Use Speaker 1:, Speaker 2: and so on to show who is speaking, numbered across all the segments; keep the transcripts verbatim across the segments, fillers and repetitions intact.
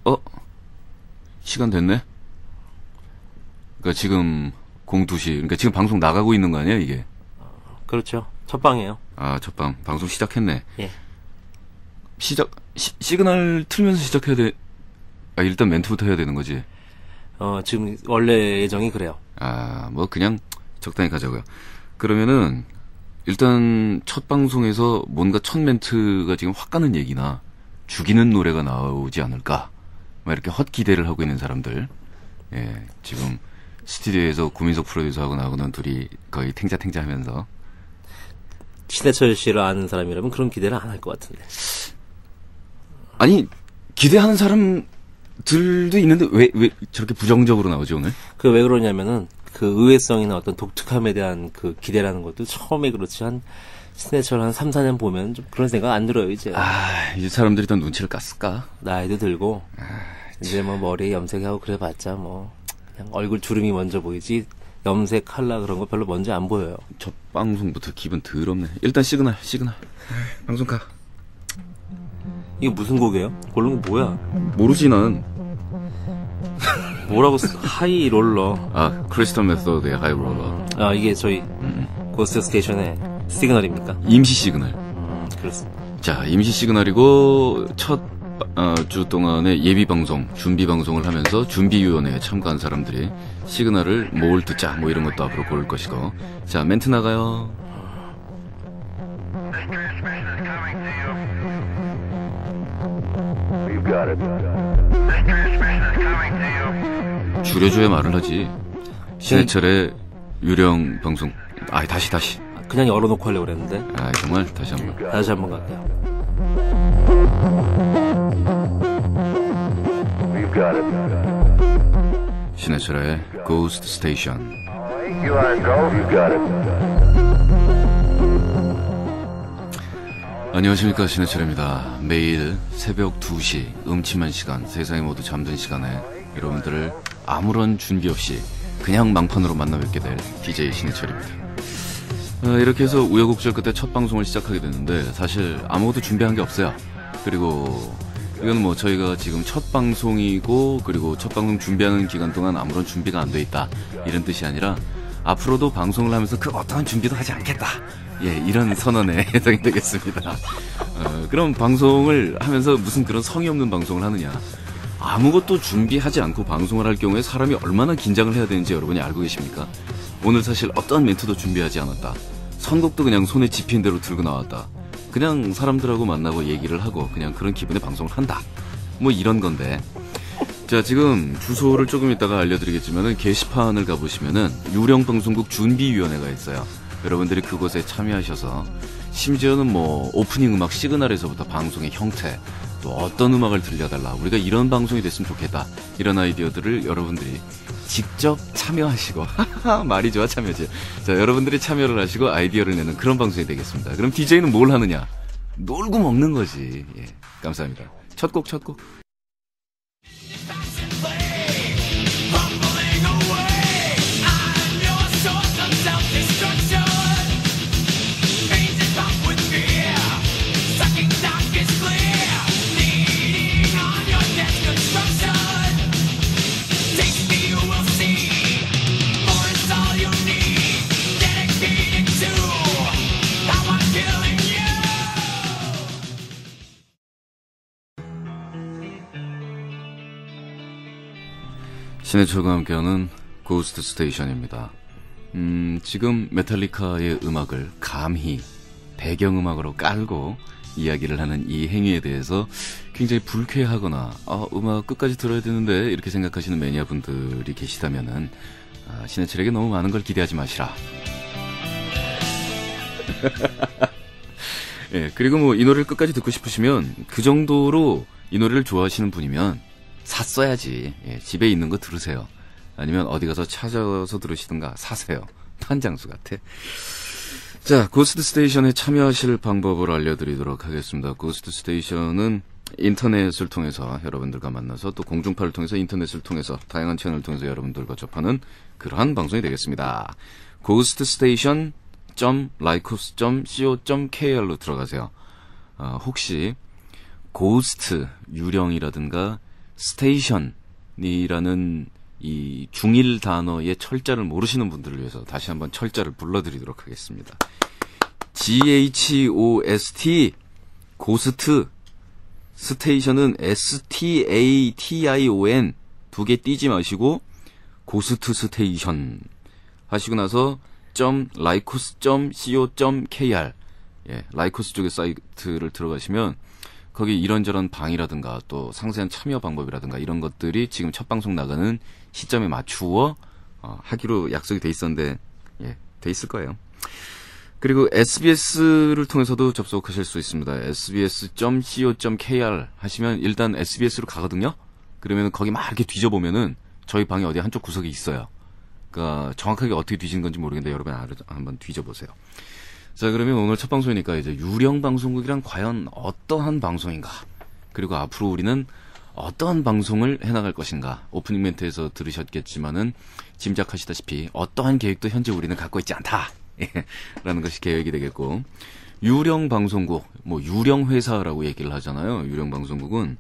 Speaker 1: 어? 시간 됐네? 그러니까 지금 공두 시, 그러니까 지금 방송 나가고 있는 거 아니야, 이게?
Speaker 2: 그렇죠. 첫 방이에요.
Speaker 1: 아, 첫방. 방송 시작했네.
Speaker 2: 예.
Speaker 1: 시작, 시, 시그널 틀면서 시작해야 돼. 아, 일단 멘트부터 해야 되는 거지.
Speaker 2: 어, 지금 원래 예정이 그래요.
Speaker 1: 아, 뭐 그냥 적당히 가자고요. 그러면은 일단 첫 방송에서 뭔가 첫 멘트가 지금 확 가는 얘기나 죽이는 노래가 나오지 않을까, 막 이렇게 헛 기대를 하고 있는 사람들. 예, 지금 스튜디오에서 구민석 프로듀서하고 나하고는 둘이 거의 탱자탱자 하면서.
Speaker 2: 신해철 씨를 아는 사람이라면 그런 기대를 안 할 것 같은데.
Speaker 1: 아니, 기대하는 사람들도 있는데 왜, 왜 저렇게 부정적으로 나오지, 오늘?
Speaker 2: 그 왜 그러냐면은 그 의외성이나 어떤 독특함에 대한 그 기대라는 것도 처음에 그렇지, 한 신해철 한 삼, 사 년 보면 좀 그런 생각 안 들어요, 이제.
Speaker 1: 아, 이제 사람들이 더 눈치를 깠을까?
Speaker 2: 나이도 들고,
Speaker 1: 아,
Speaker 2: 이제 뭐 머리에 염색하고 그래봤자 뭐, 그냥 얼굴 주름이 먼저 보이지, 염색, 컬러 그런 거 별로 먼저 안 보여요.
Speaker 1: 첫 방송부터 기분 더럽네. 일단 시그널, 시그널. 방송 가.
Speaker 2: 이게 무슨 곡이에요? 고른 거 뭐야?
Speaker 1: 모르지, 난.
Speaker 2: 뭐라고, 쓰... 하이 롤러.
Speaker 1: 아, 크리스탈 메소드의 하이롤러.
Speaker 2: 아, 이게 저희,
Speaker 1: 음.
Speaker 2: 고스트 스테이션의 시그널입니까?
Speaker 1: 임시 시그널.
Speaker 2: 음, 그렇습니다.
Speaker 1: 자, 임시 시그널이고 첫 어, 주 동안의 예비 방송, 준비 방송을 하면서 준비위원회에 참가한 사람들이 시그널을 뭘 듣자 뭐 이런 것도 앞으로 고를 것이고. 자, 멘트 나가요. 줄여줘야 말을 하지. 신해철의 유령 방송. 아, 다시 다시.
Speaker 2: 그냥 열어놓고 하려고 그랬는데.
Speaker 1: 아, 정말 다시 한번.
Speaker 2: 다시 한번 갈게요.
Speaker 1: 신해철의 Ghost Station. 안녕하십니까, 신해철입니다. 매일 새벽 두 시 음침한 시간, 세상이 모두 잠든 시간에 여러분들을 아무런 준비 없이 그냥 망판으로 만나 뵙게 될 디제이 신해철입니다. 어, 이렇게 해서 우여곡절 끝에 첫 방송을 시작하게 됐는데 사실 아무것도 준비한 게 없어요. 그리고 이건 뭐 저희가 지금 첫 방송이고, 그리고 첫 방송 준비하는 기간 동안 아무런 준비가 안 돼 있다, 이런 뜻이 아니라 앞으로도 방송을 하면서 그 어떠한 준비도 하지 않겠다, 예, 이런 선언에 해당이 되겠습니다. 어, 그럼 방송을 하면서 무슨 그런 성의 없는 방송을 하느냐. 아무것도 준비하지 않고 방송을 할 경우에 사람이 얼마나 긴장을 해야 되는지 여러분이 알고 계십니까? 오늘 사실 어떠한 멘트도 준비하지 않았다. 선곡도 그냥 손에 집힌 대로 들고 나왔다. 그냥 사람들하고 만나고 얘기를 하고 그냥 그런 기분의 방송을 한다, 뭐 이런 건데. 자, 지금 주소를 조금 이따가 알려드리겠지만은 게시판을 가보시면은 유령방송국 준비위원회가 있어요. 여러분들이 그곳에 참여하셔서 심지어는 뭐 오프닝 음악 시그널에서부터 방송의 형태, 또 어떤 음악을 들려달라, 우리가 이런 방송이 됐으면 좋겠다, 이런 아이디어들을 여러분들이 직접 참여하시고 말이 좋아, 참여지. 자, 여러분들이 참여를 하시고 아이디어를 내는 그런 방송이 되겠습니다. 그럼 디제이는 뭘 하느냐? 놀고 먹는 거지. 예, 감사합니다. 첫 곡, 첫 곡. 신해철과 함께하는 고스트 스테이션입니다. 음, 지금 메탈리카의 음악을 감히 배경음악으로 깔고 이야기를 하는 이 행위에 대해서 굉장히 불쾌하거나 아, 음악 끝까지 들어야 되는데 이렇게 생각하시는 매니아분들이 계시다면은 아, 신해철에게 너무 많은 걸 기대하지 마시라. 예, 그리고 뭐 이 노래를 끝까지 듣고 싶으시면, 그 정도로 이 노래를 좋아하시는 분이면 샀어야지. 예, 집에 있는 거 들으세요. 아니면 어디 가서 찾아서 들으시든가 사세요. 판장수 같아. 자, 고스트 스테이션에 참여하실 방법을 알려드리도록 하겠습니다. 고스트 스테이션은 인터넷을 통해서 여러분들과 만나서, 또 공중파를 통해서, 인터넷을 통해서, 다양한 채널을 통해서 여러분들과 접하는 그러한 방송이 되겠습니다. ghoststation 닷 라이코스 닷 씨오 닷 케이알로 들어가세요. 어, 혹시 고스트, 유령이라든가 스테이션이라는 이 중일 단어의 철자를 모르시는 분들을 위해서 다시 한번 철자를 불러드리도록 하겠습니다. 지 에이치 오 에스 티, 고스트, 스테이션은 에스 티 에이 티 아이 오 엔 두 개 띄지 마시고 고스트 스테이션 하시고 나서 라이코스 닷 씨오 닷 케이 알 예, 라이코스 쪽의 사이트를 들어가시면 거기 이런저런 방이라든가 또 상세한 참여 방법이라든가 이런 것들이 지금 첫 방송 나가는 시점에 맞추어 어, 하기로 약속이 돼 있었는데 예, 돼 있을 거예요. 그리고 에스비에스를 통해서도 접속하실 수 있습니다. 에스 비 에스 닷 씨오 닷 케이 알 하시면 일단 에스비에스로 가거든요. 그러면 거기 막 이렇게 뒤져보면은 저희 방이 어디 한쪽 구석에 있어요. 그러니까 정확하게 어떻게 뒤지는 건지 모르겠는데 여러분 한번 뒤져보세요. 자, 그러면 오늘 첫 방송이니까 이제 유령 방송국이란 과연 어떠한 방송인가? 그리고 앞으로 우리는 어떠한 방송을 해나갈 것인가? 오프닝 멘트에서 들으셨겠지만은 짐작하시다시피 어떠한 계획도 현재 우리는 갖고 있지 않다. 라는 것이 계획이 되겠고, 유령 방송국, 뭐 유령 회사라고 얘기를 하잖아요. 유령 방송국은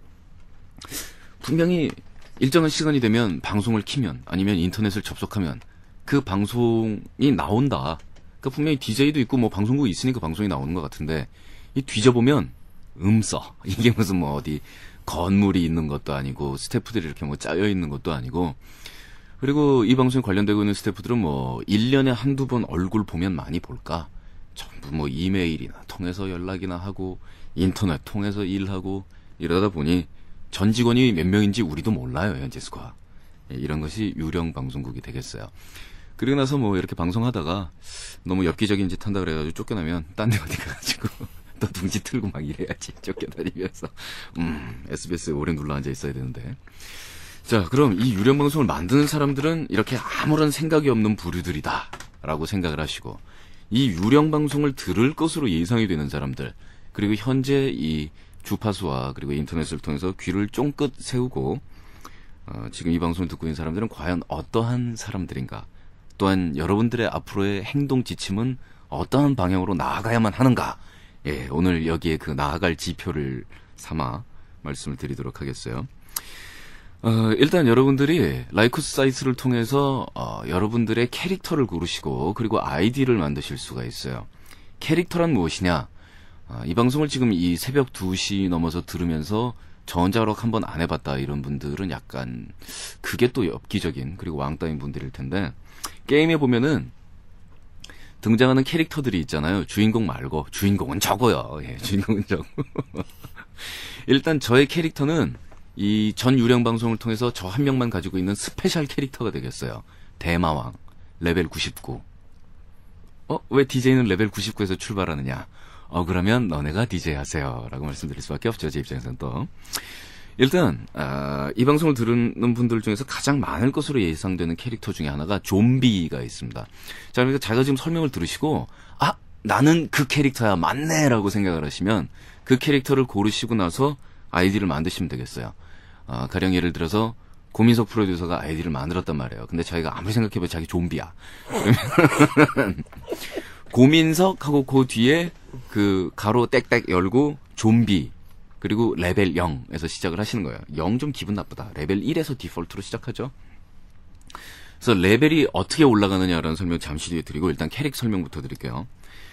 Speaker 1: 분명히 일정한 시간이 되면 방송을 키면 아니면 인터넷을 접속하면 그 방송이 나온다. 그러니까 분명히 디제이도 있고 뭐 방송국이 있으니까 방송이 나오는 것 같은데 이 뒤져보면 음서 이게 무슨 뭐 어디 건물이 있는 것도 아니고 스태프들이 이렇게 뭐 짜여 있는 것도 아니고, 그리고 이 방송에 관련되고 있는 스태프들은 뭐 일 년에 한두 번 얼굴 보면 많이 볼까? 전부 뭐 이메일이나 통해서 연락이나 하고 인터넷 통해서 일하고 이러다 보니 전 직원이 몇 명인지 우리도 몰라요, 현재 수가. 예, 이런 것이 유령 방송국이 되겠어요. 그리고 나서 뭐 이렇게 방송하다가 너무 엽기적인 짓 한다 그래가지고 쫓겨나면 딴 데 어디 가가지고 또 둥지 틀고 막 이래야지. 쫓겨다니면서 음 에스비에스에 오래 눌러 앉아 있어야 되는데. 자, 그럼 이 유령 방송을 만드는 사람들은 이렇게 아무런 생각이 없는 부류들이다 라고 생각을 하시고, 이 유령 방송을 들을 것으로 예상이 되는 사람들, 그리고 현재 이 주파수와 그리고 인터넷을 통해서 귀를 쫑긋 세우고 어, 지금 이 방송을 듣고 있는 사람들은 과연 어떠한 사람들인가, 또한 여러분들의 앞으로의 행동 지침은 어떠한 방향으로 나아가야만 하는가. 예, 오늘 여기에 그 나아갈 지표를 삼아 말씀을 드리도록 하겠어요. 어, 일단 여러분들이 라이코스 사이트를 통해서 어, 여러분들의 캐릭터를 고르시고 그리고 아이디를 만드실 수가 있어요. 캐릭터란 무엇이냐? 어, 이 방송을 지금 이 새벽 두 시 넘어서 들으면서 전자락 한번 안 해봤다 이런 분들은 약간 그게 또 엽기적인 그리고 왕따인 분들일 텐데, 게임에 보면은 등장하는 캐릭터들이 있잖아요. 주인공 말고 주인공은 저거요. 예, 주인공은 저거. 일단 저의 캐릭터는 이 전 유령 방송을 통해서 저 한 명만 가지고 있는 스페셜 캐릭터가 되겠어요. 대마왕 레벨 구십구. 어? 왜 디제이는 레벨 구십구에서 출발하느냐? 어, 그러면 너네가 디제이 하세요 라고 말씀드릴 수밖에 없죠. 제 입장에서는 또. 일단 아, 이 방송을 들은 분들 중에서 가장 많을 것으로 예상되는 캐릭터 중에 하나가 좀비가 있습니다. 자, 그러니까 제가 지금 설명을 들으시고 아, 나는 그 캐릭터야 맞네 라고 생각을 하시면 그 캐릭터를 고르시고 나서 아이디를 만드시면 되겠어요. 아, 가령 예를 들어서 고민석 프로듀서가 아이디를 만들었단 말이에요. 근데 자기가 아무리 생각해봐도 자기 좀비야. 그러면 고민석하고 그 뒤에 그 가로 땡땡 열고 좀비 그리고 레벨 영에서 시작을 하시는 거예요. 영 좀 기분 나쁘다. 레벨 일에서 디폴트로 시작하죠. 그래서 레벨이 어떻게 올라가느냐라는 설명 잠시 뒤에 드리고 일단 캐릭 설명부터 드릴게요.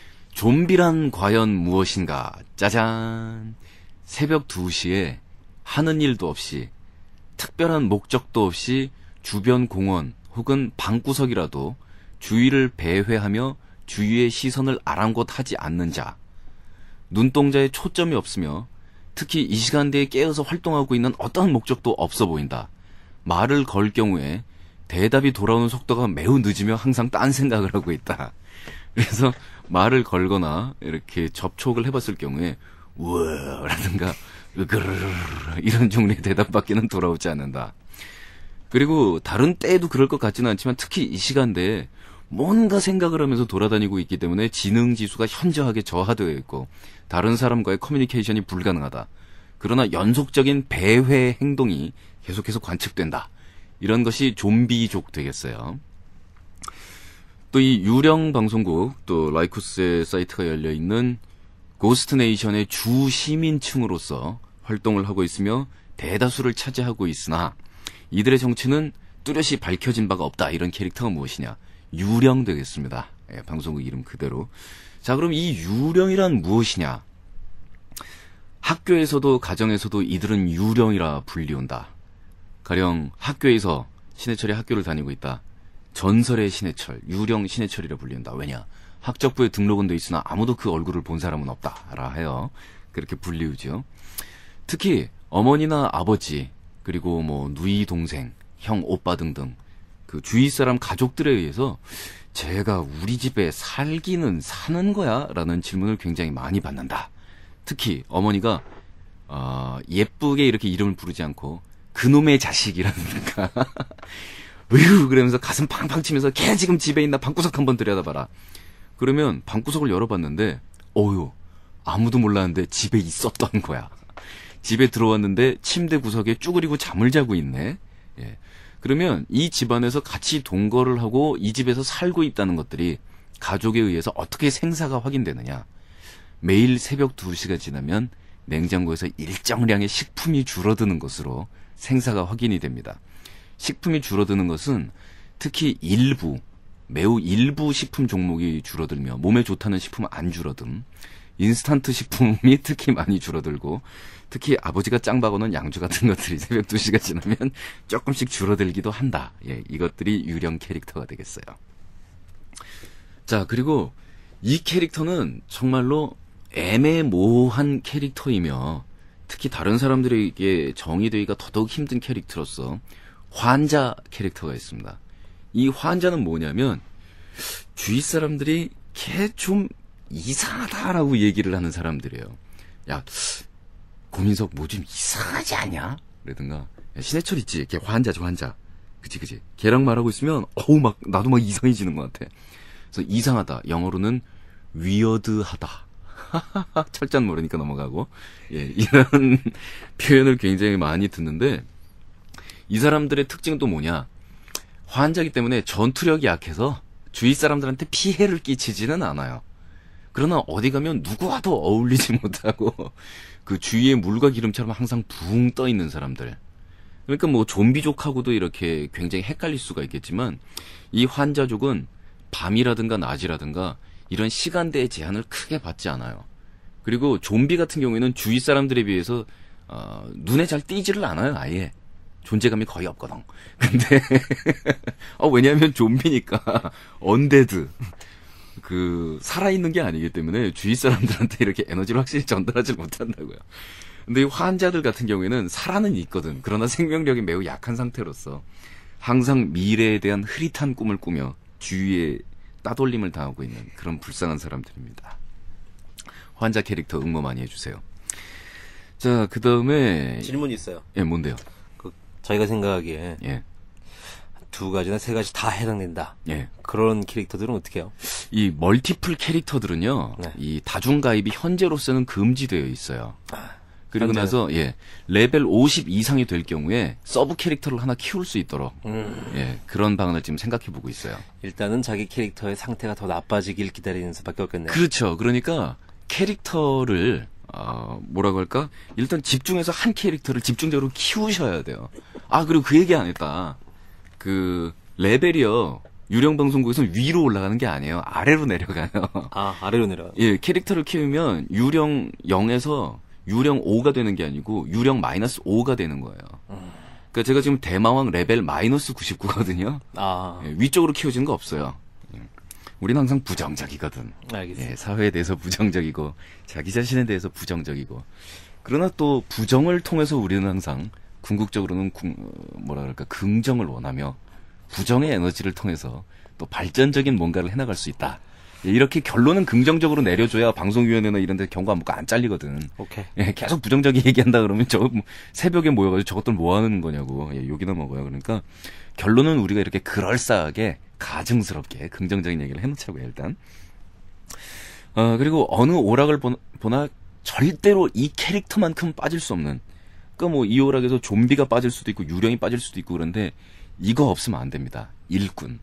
Speaker 1: 좀비란 과연 무엇인가? 짜잔. 새벽 두 시에 하는 일도 없이 특별한 목적도 없이 주변 공원 혹은 방구석이라도 주위를 배회하며 주위의 시선을 아랑곳하지 않는 자, 눈동자에 초점이 없으며 특히 이 시간대에 깨어서 활동하고 있는 어떠한 목적도 없어 보인다. 말을 걸 경우에 대답이 돌아오는 속도가 매우 늦으며 항상 딴 생각을 하고 있다. 그래서 말을 걸거나 이렇게 접촉을 해봤을 경우에 우와 라든가 으그르르 이런 종류의 대답밖에는 돌아오지 않는다. 그리고 다른 때에도 그럴 것 같지는 않지만 특히 이 시간대에 뭔가 생각을 하면서 돌아다니고 있기 때문에 지능지수가 현저하게 저하되어 있고 다른 사람과의 커뮤니케이션이 불가능하다. 그러나 연속적인 배회 행동이 계속해서 관측된다. 이런 것이 좀비족 되겠어요. 또 이 유령 방송국, 또 라이코스의 사이트가 열려있는 고스트네이션의 주 시민층으로서 활동을 하고 있으며 대다수를 차지하고 있으나 이들의 정체는 뚜렷이 밝혀진 바가 없다. 이런 캐릭터가 무엇이냐? 유령 되겠습니다. 예, 방송국 이름 그대로. 자, 그럼 이 유령이란 무엇이냐? 학교에서도 가정에서도 이들은 유령이라 불리운다. 가령 학교에서 신해철이 학교를 다니고 있다. 전설의 신해철, 유령 신해철이라 불리운다. 왜냐? 학적부에 등록은 돼 있으나 아무도 그 얼굴을 본 사람은 없다라 해요. 그렇게 불리우죠. 특히 어머니나 아버지, 그리고 뭐 누이 동생, 형, 오빠 등등 그 주위 사람 가족들에 의해서 제가 우리 집에 살기는 사는 거야? 라는 질문을 굉장히 많이 받는다. 특히 어머니가 어, 예쁘게 이렇게 이름을 부르지 않고 그놈의 자식이라든가 으유 그러면서 가슴 팡팡 치면서 걔 지금 집에 있나 방구석 한번 들여다봐라. 그러면 방구석을 열어봤는데 어휴 아무도 몰랐는데 집에 있었던 거야. 집에 들어왔는데 침대 구석에 쭈그리고 잠을 자고 있네. 예. 그러면 이 집안에서 같이 동거를 하고 이 집에서 살고 있다는 것들이 가족에 의해서 어떻게 생사가 확인되느냐. 매일 새벽 두 시가 지나면 냉장고에서 일정량의 식품이 줄어드는 것으로 생사가 확인이 됩니다. 식품이 줄어드는 것은 특히 일부, 매우 일부 식품 종목이 줄어들며 몸에 좋다는 식품은 안 줄어듦. 인스턴트 식품이 특히 많이 줄어들고 특히 아버지가 짱 박아놓은 양주 같은 것들이 새벽 두 시가 지나면 조금씩 줄어들기도 한다. 예, 이것들이 유령 캐릭터가 되겠어요. 자, 그리고 이 캐릭터는 정말로 애매모호한 캐릭터이며 특히 다른 사람들에게 정의되기가 더더욱 힘든 캐릭터로서 환자 캐릭터가 있습니다. 이 환자는 뭐냐면 주위 사람들이 걔 좀 이상하다라고 얘기를 하는 사람들이에요. 야, 고민석 뭐 좀 이상하지 않냐? 그러든가 야, 신해철 있지? 걔 환자죠, 환자. 그치, 그치. 걔랑 말하고 있으면 어우 막 나도 막 이상해지는 것 같아. 그래서 이상하다. 영어로는 위어드하다. 철자는 모르니까 넘어가고. 예, 이런 표현을 굉장히 많이 듣는데 이 사람들의 특징은 또 뭐냐? 환자이기 때문에 전투력이 약해서 주위 사람들한테 피해를 끼치지는 않아요. 그러나 어디 가면 누구와도 어울리지 못하고 그 주위에 물과 기름처럼 항상 붕 떠 있는 사람들. 그러니까 뭐 좀비족하고도 이렇게 굉장히 헷갈릴 수가 있겠지만 이 환자족은 밤이라든가 낮이라든가 이런 시간대의 제한을 크게 받지 않아요. 그리고 좀비 같은 경우에는 주위 사람들에 비해서 어, 눈에 잘 띄지를 않아요. 아예. 존재감이 거의 없거든. 근데 어, 왜냐하면 좀비니까 언데드 그 살아있는 게 아니기 때문에 주위 사람들한테 이렇게 에너지를 확실히 전달하지 못한다고요. 근데 이 환자들 같은 경우에는 살아는 있거든. 그러나 생명력이 매우 약한 상태로서 항상 미래에 대한 흐릿한 꿈을 꾸며 주위에 따돌림을 당하고 있는 그런 불쌍한 사람들입니다. 환자 캐릭터 응모 많이 해주세요. 자, 그 다음에
Speaker 2: 질문이 있어요.
Speaker 1: 예, 뭔데요?
Speaker 2: 그 저희가 생각하기에
Speaker 1: 예,
Speaker 2: 두 가지나 세 가지 다 해당된다.
Speaker 1: 예.
Speaker 2: 그런 캐릭터들은 어떻게 해요?
Speaker 1: 이 멀티플 캐릭터들은요,
Speaker 2: 네.
Speaker 1: 이 다중가입이 현재로서는 금지되어 있어요. 그리고
Speaker 2: 현재는?
Speaker 1: 나서 예 레벨 오십 이상이 될 경우에 서브 캐릭터를 하나 키울 수 있도록
Speaker 2: 음.
Speaker 1: 예 그런 방안을 지금 생각해 보고 있어요.
Speaker 2: 일단은 자기 캐릭터의 상태가 더 나빠지길 기다리는 수밖에 없겠네요.
Speaker 1: 그렇죠. 그러니까 캐릭터를 어, 뭐라고 할까? 일단 집중해서 한 캐릭터를 집중적으로 키우셔야 돼요. 아, 그리고 그 얘기 안 했다. 그 레벨이요. 유령 방송국에서는 위로 올라가는 게 아니에요. 아래로 내려가요.
Speaker 2: 아, 아래로 내려가요.
Speaker 1: 예, 캐릭터를 키우면 유령 영에서 유령 오가 되는 게 아니고 유령 마이너스 오가 되는 거예요.
Speaker 2: 음.
Speaker 1: 그러니까 제가 지금 대마왕 레벨 마이너스 구십구거든요.
Speaker 2: 아,
Speaker 1: 예, 위쪽으로 키워지는 거 없어요. 예. 우리는 항상 부정적이거든.
Speaker 2: 알겠습니다.
Speaker 1: 예, 사회에 대해서 부정적이고 자기 자신에 대해서 부정적이고 그러나 또 부정을 통해서 우리는 항상 궁극적으로는 궁, 뭐라 그럴까 긍정을 원하며 부정의 에너지를 통해서 또 발전적인 뭔가를 해나갈 수 있다. 예, 이렇게 결론은 긍정적으로 내려줘야 방송위원회나 이런 데 경고 안 먹고 안 잘리거든.
Speaker 2: 오케이.
Speaker 1: 예, 계속 부정적인 얘기한다 그러면 저 뭐, 새벽에 모여가지고 저것들 뭐 하는 거냐고. 예, 욕이나 먹어요. 그러니까 결론은 우리가 이렇게 그럴싸하게 가증스럽게 긍정적인 얘기를 해놓자고요, 일단. 어, 그리고 어느 오락을 보, 보나 절대로 이 캐릭터만큼 빠질 수 없는. 그러니까 뭐 이 오락에서 좀비가 빠질 수도 있고 유령이 빠질 수도 있고 그런데 이거 없으면 안 됩니다. 일꾼.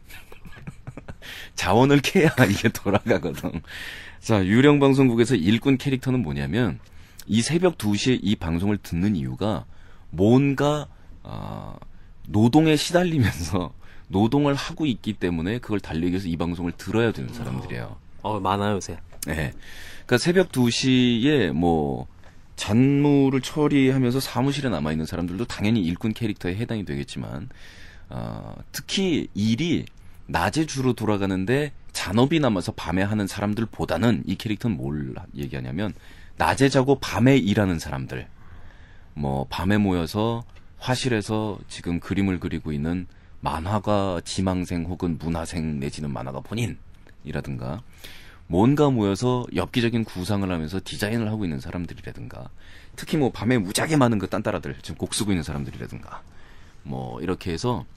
Speaker 1: 자원을 캐야 이게 돌아가거든. 자, 유령 방송국에서 일꾼 캐릭터는 뭐냐면 이 새벽 두 시에 이 방송을 듣는 이유가 뭔가 어, 노동에 시달리면서 노동을 하고 있기 때문에 그걸 달리기 위해서 이 방송을 들어야 되는 사람들이에요.
Speaker 2: 어, 많아요, 요새.
Speaker 1: 네. 그러니까 새벽 두 시에 뭐 잔무를 처리하면서 사무실에 남아있는 사람들도 당연히 일꾼 캐릭터에 해당이 되겠지만 어, 특히 일이 낮에 주로 돌아가는데 잔업이 남아서 밤에 하는 사람들보다는 이 캐릭터는 뭘 얘기하냐면 낮에 자고 밤에 일하는 사람들, 뭐 밤에 모여서 화실에서 지금 그림을 그리고 있는 만화가 지망생 혹은 문화생 내지는 만화가 본인이라든가 뭔가 모여서 엽기적인 구상을 하면서 디자인을 하고 있는 사람들이라든가 특히 뭐 밤에 무지하게 많은 그 딴따라들 지금 곡 쓰고 있는 사람들이라든가 뭐 이렇게 해서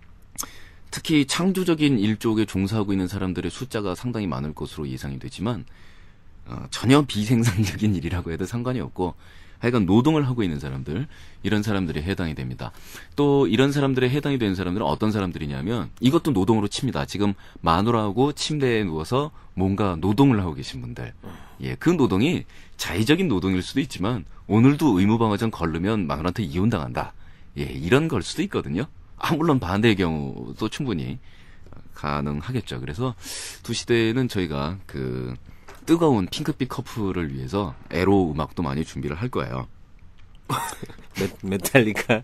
Speaker 1: 특히 창조적인 일 쪽에 종사하고 있는 사람들의 숫자가 상당히 많을 것으로 예상이 되지만 어, 전혀 비생산적인 일이라고 해도 상관이 없고 하여간 노동을 하고 있는 사람들 이런 사람들이 해당이 됩니다. 또 이런 사람들에 해당이 되는 사람들은 어떤 사람들이냐면 이것도 노동으로 칩니다. 지금 마누라하고 침대에 누워서 뭔가 노동을 하고 계신 분들. 예, 그 노동이 자의적인 노동일 수도 있지만 오늘도 의무방어전 걸르면 마누라한테 이혼당한다. 예, 이런 걸 수도 있거든요. 아, 물론 반대의 경우도 충분히 가능하겠죠. 그래서 두 시대는 저희가 그 뜨거운 핑크빛 커플을 위해서 에로 음악도 많이 준비를 할 거예요.
Speaker 2: 메, 메탈리카.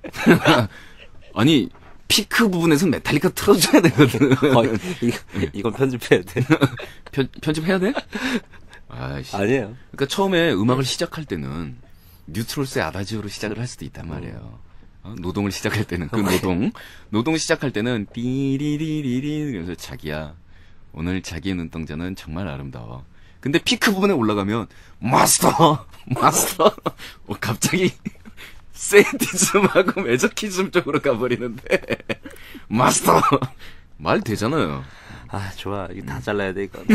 Speaker 1: 아니 피크 부분에서는 메탈리카 틀어줘야 되거든.
Speaker 2: 어, 이, 이건 편집해야 돼.
Speaker 1: 편, 편집해야 돼? 아이씨.
Speaker 2: 아니에요.
Speaker 1: 그러니까 처음에 음악을 시작할 때는 뉴트롤스의 아다지오로 시작을 할 수도 있단 말이에요. 어, 노동을 시작할 때는 그 노동 노동 시작할 때는 띠리리리리 그래서 자기야 오늘 자기의 눈동자는 정말 아름다워. 근데 피크 부분에 올라가면 마스터 마스터 어, 갑자기 세디즘하고 매저키즘 쪽으로 가버리는데 마스터 말 되잖아요.
Speaker 2: 아 좋아 이거 다 잘라야 돼 이건.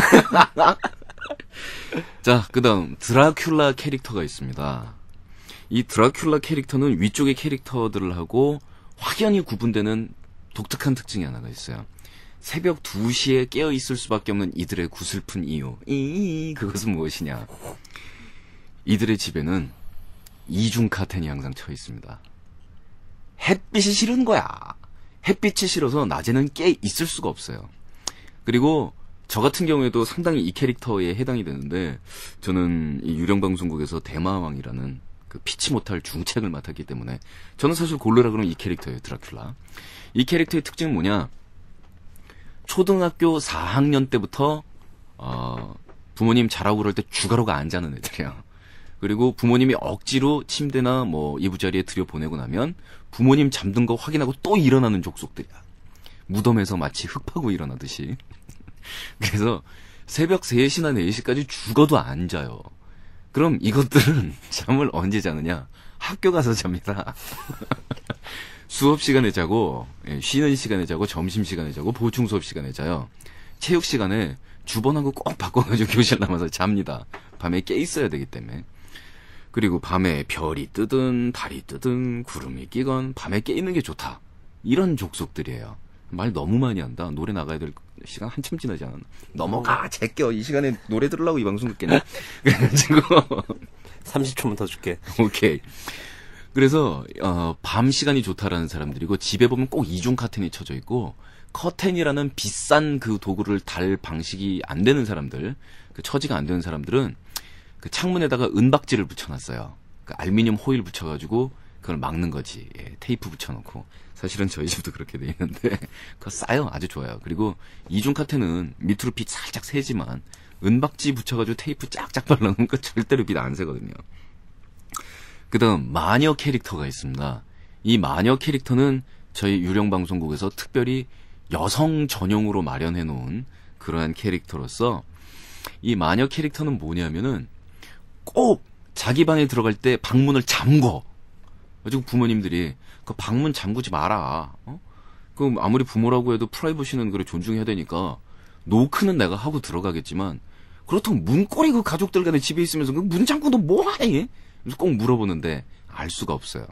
Speaker 1: 자 그다음 드라큘라 캐릭터가 있습니다. 이 드라큘라 캐릭터는 위쪽의 캐릭터들하고 확연히 구분되는 독특한 특징이 하나가 있어요. 새벽 두 시에 깨어있을 수밖에 없는 이들의 구슬픈 이유. 이, 그것은 무엇이냐. 이들의 집에는 이중 카텐이 항상 쳐 있습니다. 햇빛이 싫은 거야. 햇빛이 싫어서 낮에는 깨 있을 수가 없어요. 그리고 저 같은 경우에도 상당히 이 캐릭터에 해당이 되는데 저는 이 유령방송국에서 대마왕이라는 그 피치 못할 중책을 맡았기 때문에 저는 사실 고르라 그러면 이 캐릭터예요. 드라큘라. 이 캐릭터의 특징은 뭐냐. 초등학교 사 학년 때부터 어, 부모님 자라고 그럴 때 주가로가 안 자는 애들이야. 그리고 부모님이 억지로 침대나 뭐 이부자리에 들여보내고 나면 부모님 잠든 거 확인하고 또 일어나는 족속들이야. 무덤에서 마치 흙 파고 일어나듯이. 그래서 새벽 세 시나 네 시까지 죽어도 안 자요. 그럼 이것들은 잠을 언제 자느냐? 학교 가서 잡니다. 수업 시간에 자고 쉬는 시간에 자고 점심시간에 자고 보충 수업 시간에 자요. 체육 시간에 주번하고 꼭 바꿔가지고 교실 남아서 잡니다. 밤에 깨 있어야 되기 때문에. 그리고 밤에 별이 뜨든 달이 뜨든 구름이 끼건 밤에 깨 있는 게 좋다. 이런 족속들이에요. 말 너무 많이 한다. 노래 나가야 될 시간 한참 지나지 않았나. 넘어가 제껴. 이 시간에 노래 들으려고 이 방송 듣겠네. 그래가지고
Speaker 2: 삼십 초만 더 줄게.
Speaker 1: 오케이. 그래서 어, 밤 시간이 좋다라는 사람들이고 집에 보면 꼭 이중 카텐이 쳐져 있고 커튼이라는 비싼 그 도구를 달 방식이 안 되는 사람들, 그 처지가 안 되는 사람들은 그 창문에다가 은박지를 붙여놨어요. 그 알루미늄 호일 붙여가지고 그걸 막는 거지. 예, 테이프 붙여놓고. 사실은 저희 집도 그렇게 돼 있는데 그거 싸요. 아주 좋아요. 그리고 이중 카텐은 밑으로 빛 살짝 새지만 은박지 붙여가지고 테이프 쫙쫙 발라놓으면 절대로 빛 안 새거든요. 그 다음 마녀 캐릭터가 있습니다. 이 마녀 캐릭터는 저희 유령방송국에서 특별히 여성 전용으로 마련해 놓은 그러한 캐릭터로서 이 마녀 캐릭터는 뭐냐면은 꼭 자기 방에 들어갈 때 방문을 잠궈. 가지고 부모님들이 그 방문 잠그지 마라. 어? 그 아무리 부모라고 해도 프라이버시는 그래 존중해야 되니까 노크는 내가 하고 들어가겠지만 그렇다고 문고리 그 가족들 간에 집에 있으면서 그 문 잠그도 뭐하니? 그래서 꼭 물어보는데 알 수가 없어요.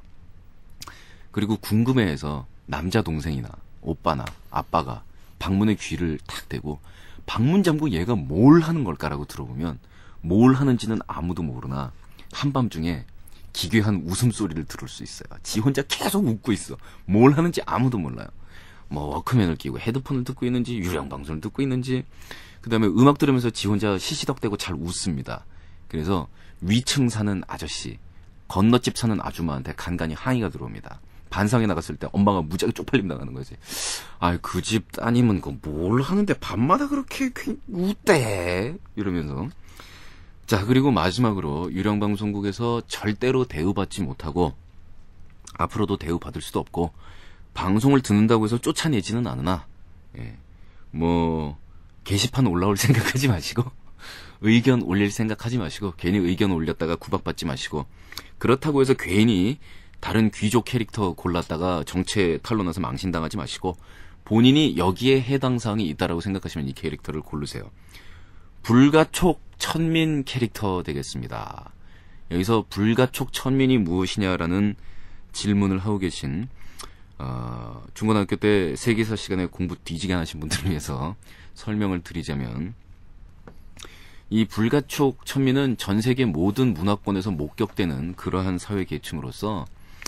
Speaker 1: 그리고 궁금해해서 남자 동생이나 오빠나 아빠가 방문에 귀를 탁 대고 방문 잠그고 얘가 뭘 하는 걸까라고 들어보면 뭘 하는지는 아무도 모르나 한밤중에 기괴한 웃음소리를 들을 수 있어요. 지 혼자 계속 웃고 있어. 뭘 하는지 아무도 몰라요. 뭐 워크맨을 끼고 헤드폰을 듣고 있는지 유령 방송을 듣고 있는지, 그 다음에 음악 들으면서 지 혼자 시시덕대고 잘 웃습니다. 그래서 위층 사는 아저씨, 건너집 사는 아줌마한테 간간히 항의가 들어옵니다. 반상에 나갔을 때 엄마가 무지하게 쪽팔림 당하는 거지. 아이, 그 집 따님은 그 뭘 하는데 밤마다 그렇게 웃대? 이러면서. 자, 그리고 마지막으로 유령방송국에서 절대로 대우받지 못하고 앞으로도 대우받을 수도 없고 방송을 듣는다고 해서 쫓아내지는 않으나, 예, 뭐 게시판 올라올 생각하지 마시고 의견 올릴 생각하지 마시고 괜히 의견 올렸다가 구박받지 마시고, 그렇다고 해서 괜히 다른 귀족 캐릭터 골랐다가 정체 탄로나서 망신당하지 마시고 본인이 여기에 해당 사항이 있다라고 생각하시면 이 캐릭터를 고르세요. 불가촉 천민 캐릭터 되겠습니다. 여기서 불가촉 천민이 무엇이냐라는 질문을 하고 계신 어, 중고등학교 때 세계사 시간에 공부 뒤지게 하신 분들을 위해서 설명을 드리자면, 이 불가촉 천민은 전 세계 모든 문화권에서 목격되는 그러한 사회 계층으로서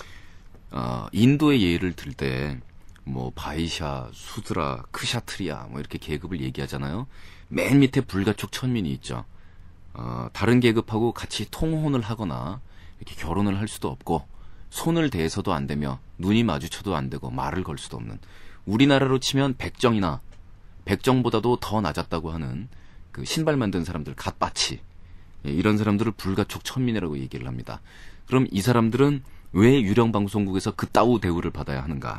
Speaker 1: 어, 인도의 예를 들 때 뭐 바이샤, 수드라, 크샤트리아 뭐 이렇게 계급을 얘기하잖아요. 맨 밑에 불가촉 천민이 있죠. 어, 다른 계급하고 같이 통혼을 하거나 이렇게 결혼을 할 수도 없고 손을 대서도 안 되며 눈이 마주쳐도 안 되고 말을 걸 수도 없는, 우리나라로 치면 백정이나 백정보다도 더 낮았다고 하는 그 신발 만든 사람들, 갓바치, 예, 이런 사람들을 불가촉 천민이라고 얘기를 합니다. 그럼 이 사람들은 왜 유령방송국에서 그따우 대우를 받아야 하는가?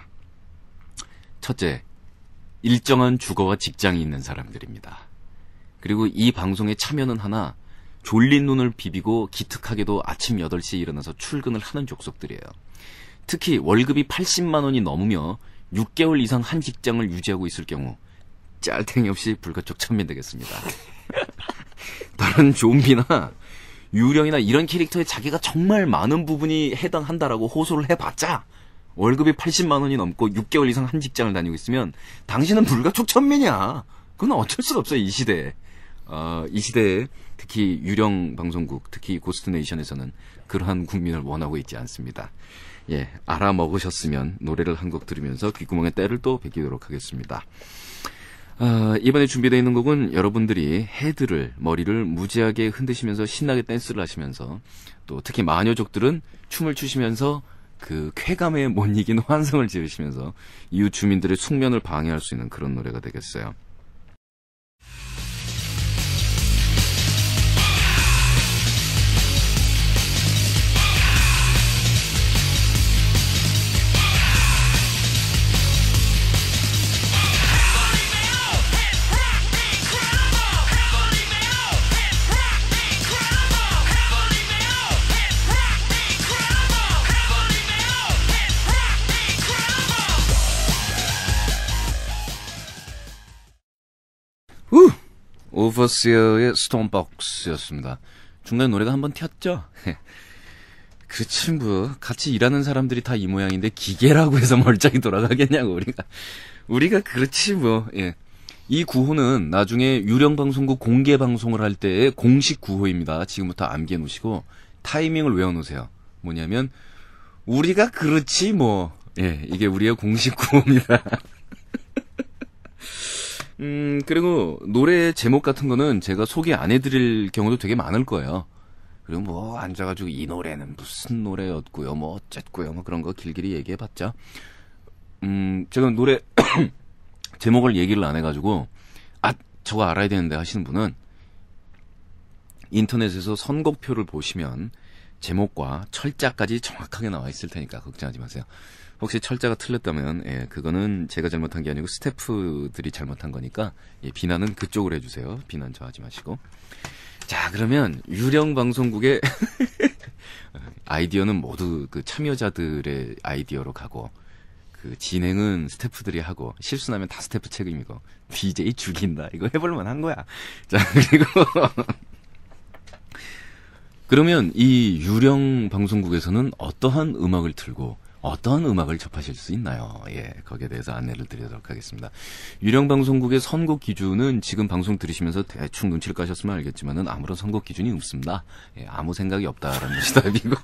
Speaker 1: 첫째, 일정한 주거와 직장이 있는 사람들입니다. 그리고 이 방송에 참여는 하나 졸린 눈을 비비고 기특하게도 아침 여덟 시에 일어나서 출근을 하는 족속들이에요. 특히 월급이 팔십만 원이 넘으며 육 개월 이상 한 직장을 유지하고 있을 경우 짤탱이 없이 불가촉 천민 되겠습니다. 다른 좀비나 유령이나 이런 캐릭터에 자기가 정말 많은 부분이 해당한다라고 호소를 해봤자 월급이 팔십만 원이 넘고 육 개월 이상 한 직장을 다니고 있으면 당신은 불가촉 천민이야. 그건 어쩔 수가 없어요, 이 시대에. 어, 이 시대에 특히 유령 방송국, 특히 고스트네이션에서는 그러한 국민을 원하고 있지 않습니다. 예, 알아먹으셨으면 노래를 한 곡 들으면서 귓구멍에 때를 또 베끼도록 하겠습니다. 어, 이번에 준비되어 있는 곡은 여러분들이 헤드를, 머리를 무지하게 흔드시면서 신나게 댄스를 하시면서, 또 특히 마녀족들은 춤을 추시면서 그 쾌감에 못 이긴 환성을 지으시면서 이웃 주민들의 숙면을 방해할 수 있는 그런 노래가 되겠어요. 우! 오버시어의 스톤박스였습니다. 중간에 노래가 한번 튀었죠? 그렇지 뭐 같이 일하는 사람들이 다 이 모양인데 기계라고 해서 멀쩡히 돌아가겠냐고. 우리가 우리가 그렇지 뭐. 예. 이 구호는 나중에 유령방송국 공개방송을 할 때의 공식 구호입니다. 지금부터 암기해 놓으시고 타이밍을 외워 놓으세요. 뭐냐면 우리가 그렇지 뭐. 예, 이게 우리의 공식 구호입니다. 음, 그리고 노래 제목 같은 거는 제가 소개 안 해드릴 경우도 되게 많을 거예요. 그리고 뭐 앉아가지고 이 노래는 무슨 노래였고요, 뭐 어쨌고요, 뭐 그런 거 길길이 얘기해봤자. 음, 제가 노래 제목을 얘기를 안 해가지고 아 저거 알아야 되는데 하시는 분은 인터넷에서 선곡표를 보시면 제목과 철자까지 정확하게 나와 있을 테니까 걱정하지 마세요. 혹시 철자가 틀렸다면 예, 그거는 제가 잘못한 게 아니고 스태프들이 잘못한 거니까 예, 비난은 그쪽으로 해주세요. 비난 저 하지 마시고. 자, 그러면 유령방송국의 아이디어는 모두 그 참여자들의 아이디어로 가고 그 진행은 스태프들이 하고 실수나면 다 스태프 책임이고 디제이 죽인다. 이거 해볼만 한 거야. 자, 그리고 그러면 이 유령방송국에서는 어떠한 음악을 틀고 어떤 음악을 접하실 수 있나요? 예, 거기에 대해서 안내를 드리도록 하겠습니다. 유령 방송국의 선곡 기준은 지금 방송 들으시면서 대충 눈치를 까셨으면 알겠지만은 아무런 선곡 기준이 없습니다. 예, 아무 생각이 없다라는 것이 답이고.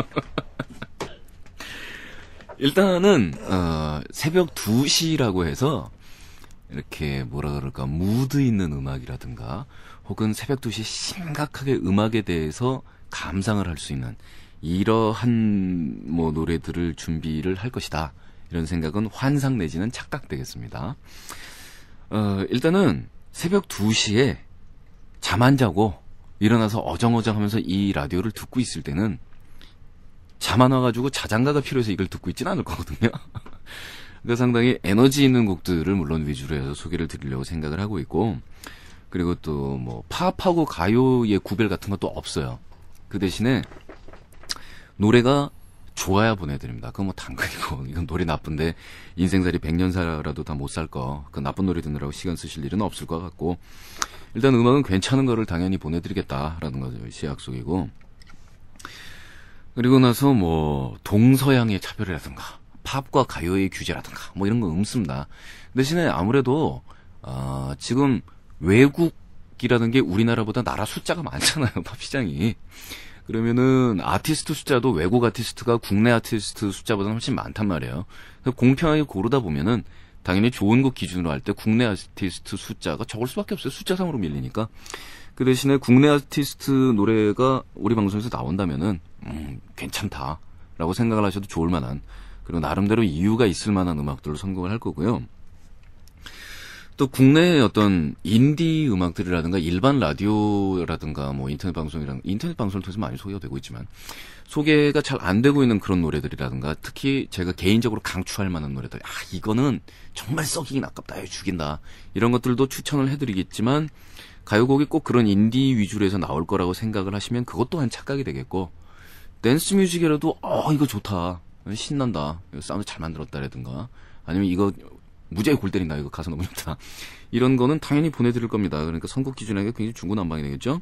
Speaker 1: 일단은 어, 새벽 두 시라고 해서 이렇게 뭐라 그럴까 무드 있는 음악이라든가 혹은 새벽 두 시 심각하게 음악에 대해서 감상을 할 수 있는 이러한 뭐 노래들을 준비를 할 것이다. 이런 생각은 환상 내지는 착각되겠습니다. 어, 일단은 새벽 두 시에 잠 안 자고 일어나서 어정어정 하면서 이 라디오를 듣고 있을 때는 잠 안 와가지고 자장가가 필요해서 이걸 듣고 있지는 않을 거거든요. 그러니까 상당히 에너지 있는 곡들을 물론 위주로 해서 소개를 드리려고 생각을 하고 있고, 그리고 또 뭐 팝하고 가요의 구별 같은 것도 없어요. 그 대신에 노래가 좋아야 보내드립니다. 그건 뭐 당근이고, 이건 노래 나쁜데 인생살이 백 년 살아도 다 못 살 거, 그 나쁜 노래 듣느라고 시간 쓰실 일은 없을 것 같고, 일단 음악은 괜찮은 거를 당연히 보내드리겠다라는 것이 약속이고, 그리고 나서 뭐 동서양의 차별이라든가 팝과 가요의 규제라든가 뭐 이런 거 없습니다. 대신에 아무래도 어, 지금 외국이라는 게 우리나라보다 나라 숫자가 많잖아요. 팝 시장이. 그러면은 아티스트 숫자도 외국 아티스트가 국내 아티스트 숫자보다는 훨씬 많단 말이에요. 그래서 공평하게 고르다 보면은 당연히 좋은 곡 기준으로 할 때 국내 아티스트 숫자가 적을 수밖에 없어요. 숫자상으로 밀리니까. 그 대신에 국내 아티스트 노래가 우리 방송에서 나온다면은 음, 괜찮다라고 생각을 하셔도 좋을 만한, 그리고 나름대로 이유가 있을 만한 음악들을 선곡을 할 거고요. 또 국내의 어떤 인디 음악들이라든가 일반 라디오라든가 뭐 인터넷 방송이랑 인터넷 방송을 통해서 많이 소개가 되고 있지만 소개가 잘 안 되고 있는 그런 노래들이라든가 특히 제가 개인적으로 강추할 만한 노래들, 아 이거는 정말 썩이긴 아깝다, 죽인다, 이런 것들도 추천을 해드리겠지만 가요곡이 꼭 그런 인디 위주로 해서 나올 거라고 생각을 하시면 그것 또한 착각이 되겠고, 댄스 뮤직이라도 어 이거 좋다, 신난다, 이거 사운드 잘 만들었다라든가 아니면 이거 무지하게 골 때린다, 이거 가사 너무 좋다, 이런 거는 당연히 보내드릴 겁니다. 그러니까 선곡 기준에게 굉장히 중구난방이 되겠죠.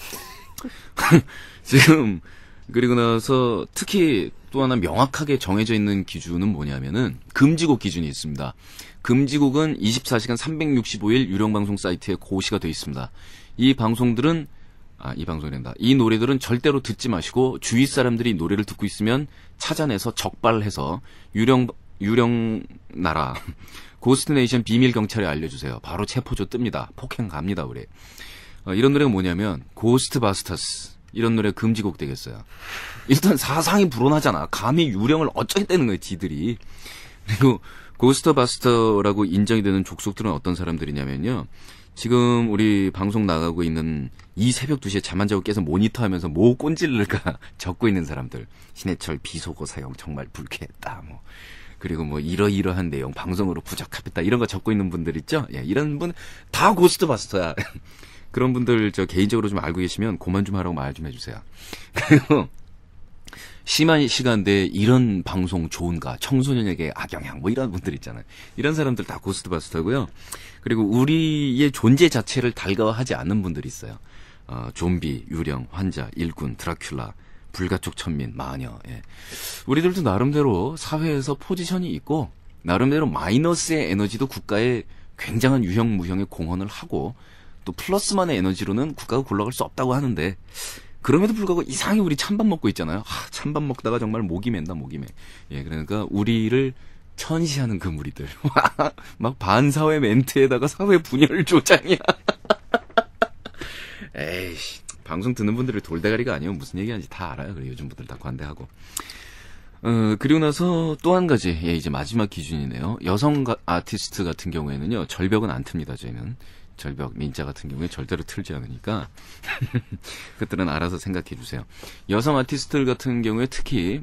Speaker 1: 지금 그리고 나서 특히 또 하나 명확하게 정해져 있는 기준은 뭐냐면은 금지곡 기준이 있습니다. 금지곡은 이십사 시간 삼백육십오 일 유령방송 사이트에 고시가 되어 있습니다. 이 방송들은 아, 이 방송이란다. 이 노래들은 절대로 듣지 마시고 주위 사람들이 노래를 듣고 있으면 찾아내서 적발해서 유령 유령 나라 고스트네이션 비밀 경찰에 알려주세요. 바로 체포조 뜹니다. 폭행 갑니다, 우리. 어, 이런 노래가 뭐냐면 고스트바스터스, 이런 노래 금지곡 되겠어요. 일단 사상이 불온하잖아. 감히 유령을 어쩌겠다는 거예요, 지들이. 그리고 고스트바스터라고 인정이 되는 족속들은 어떤 사람들이냐면요, 지금 우리 방송 나가고 있는 이 새벽 두 시에 잠 안 자고 깨서 모니터하면서 뭐 꼰질를까 적고 있는 사람들. 신해철 비속어 사용 정말 불쾌했다, 뭐. 그리고 뭐 이러이러한 내용 방송으로 부적합했다, 이런 거 적고 있는 분들 있죠? 예, 이런 분 다 고스트바스터야. 그런 분들 저 개인적으로 좀 알고 계시면 그만 좀 하라고 말 좀 해주세요. 그리고 심한 시간대에 이런 방송 좋은가, 청소년에게 악영향, 뭐 이런 분들 있잖아요. 이런 사람들 다 고스트바스터고요. 그리고 우리의 존재 자체를 달가워하지 않는 분들이 있어요. 어, 좀비, 유령, 환자, 일꾼, 드라큘라, 불가촉 천민, 마녀. 예. 우리들도 나름대로 사회에서 포지션이 있고 나름대로 마이너스의 에너지도 국가에 굉장한 유형 무형의 공헌을 하고 또 플러스만의 에너지로는 국가가 굴러갈 수 없다고 하는데, 그럼에도 불구하고 이상하게 우리 찬밥 먹고 있잖아요. 하, 찬밥 먹다가 정말 목이 맨다, 목이 매. 예, 그러니까 우리를 천시하는 그 무리들. 막 반사회 멘트에다가 사회 분열 조장이야. 에이씨, 방송 듣는 분들이 돌대가리가 아니면 무슨 얘기하는지 다 알아요. 그래, 요즘 분들 다 관대하고. 어, 그리고 나서 또 한 가지, 예, 이제 마지막 기준이네요. 여성 가, 아티스트 같은 경우에는요, 절벽은 안 틉니다, 저희는. 절벽, 민자 같은 경우에 절대로 틀지 않으니까. 그것들은 알아서 생각해 주세요. 여성 아티스트들 같은 경우에 특히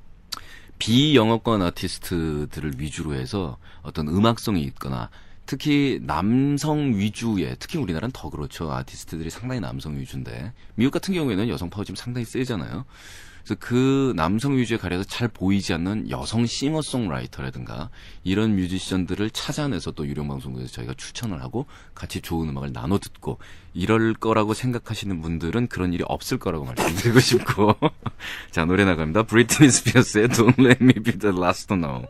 Speaker 1: 비영어권 아티스트들을 위주로 해서 어떤 음악성이 있거나, 특히 남성 위주의, 특히 우리나라는 더 그렇죠. 아티스트들이 상당히 남성 위주인데, 미국 같은 경우에는 여성 파워집이 상당히 세잖아요. 그래서 그 남성 위주에 가려서 잘 보이지 않는 여성 싱어송라이터라든가 이런 뮤지션들을 찾아내서 또 유령방송국에서 저희가 추천을 하고 같이 좋은 음악을 나눠 듣고 이럴 거라고 생각하시는 분들은 그런 일이 없을 거라고 말씀드리고 싶고 자, 노래 나갑니다. 브리트니 스피어스의 Don't Let Me Be The Last to Know.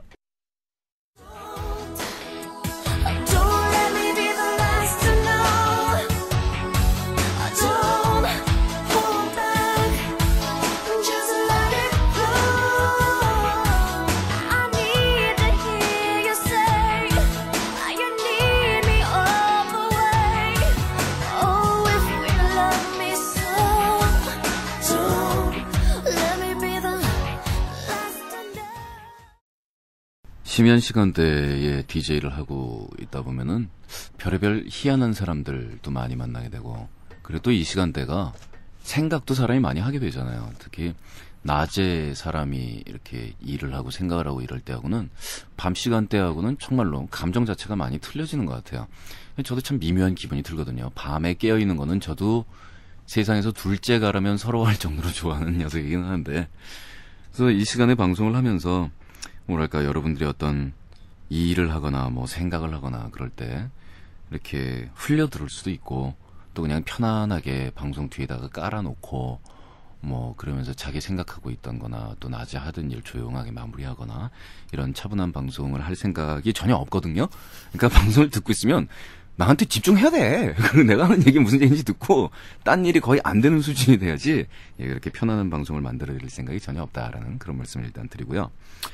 Speaker 1: 심야 시간대에 디제이를 하고 있다 보면은 별의별 희한한 사람들도 많이 만나게 되고, 그리고 또 이 시간대가 생각도 사람이 많이 하게 되잖아요. 특히 낮에 사람이 이렇게 일을 하고 생각을 하고 이럴 때하고는 밤 시간대하고는 정말로 감정 자체가 많이 틀려지는 것 같아요. 저도 참 미묘한 기분이 들거든요. 밤에 깨어있는 거는 저도 세상에서 둘째가라면 서러워할 정도로 좋아하는 녀석이긴 한데, 그래서 이 시간에 방송을 하면서 뭐랄까, 여러분들이 어떤 일을 하거나 뭐 생각을 하거나 그럴 때 이렇게 흘려 들을 수도 있고, 또 그냥 편안하게 방송 뒤에다가 깔아놓고 뭐 그러면서 자기 생각하고 있던 거나 또 낮에 하던 일 조용하게 마무리하거나 이런 차분한 방송을 할 생각이 전혀 없거든요. 그러니까 방송을 듣고 있으면 나한테 집중해야 돼. 내가 하는 얘기 무슨 얘기인지 듣고 딴 일이 거의 안 되는 수준이 돼야지 이렇게 편안한 방송을 만들어 드릴 생각이 전혀 없다라는 그런 말씀을 일단 드리고요.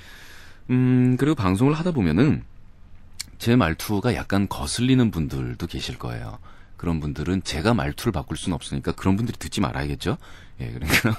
Speaker 1: 음, 그리고 방송을 하다 보면은 제 말투가 약간 거슬리는 분들도 계실 거예요. 그런 분들은 제가 말투를 바꿀 수는 없으니까 그런 분들이 듣지 말아야겠죠? 예, 그러니까.